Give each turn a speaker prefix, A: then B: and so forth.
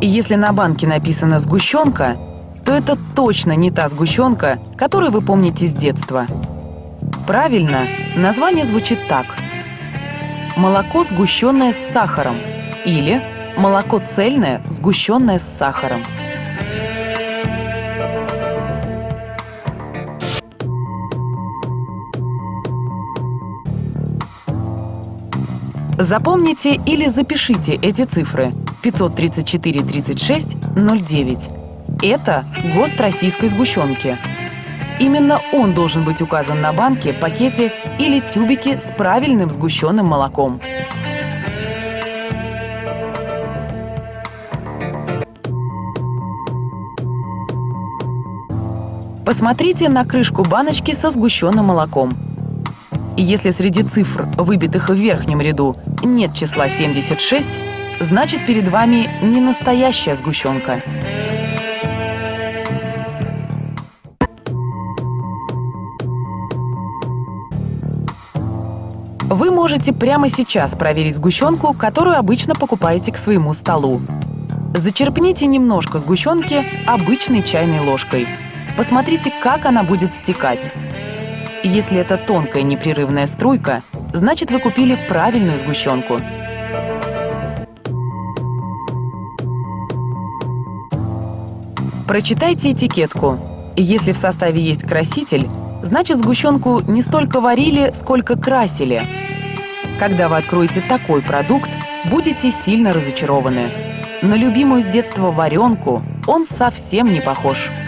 A: И если на банке написано «сгущенка», то это точно не та сгущенка, которую вы помните с детства. Правильно, название звучит так: молоко, сгущенное с сахаром, или молоко цельное, сгущенное с сахаром. Запомните или запишите эти цифры: 534-36-09. Это ГОСТ российской сгущенки. Именно он должен быть указан на банке, пакете или тюбике с правильным сгущенным молоком. Посмотрите на крышку баночки со сгущенным молоком. Если среди цифр, выбитых в верхнем ряду, нет числа 76, значит, перед вами не настоящая сгущенка. Вы можете прямо сейчас проверить сгущенку, которую обычно покупаете к своему столу. Зачерпните немножко сгущенки обычной чайной ложкой. Посмотрите, как она будет стекать. Если это тонкая непрерывная струйка, значит, вы купили правильную сгущенку. Прочитайте этикетку. Если в составе есть краситель, значит, сгущенку не столько варили, сколько красили. Когда вы откроете такой продукт, будете сильно разочарованы. На любимую с детства варенку он совсем не похож.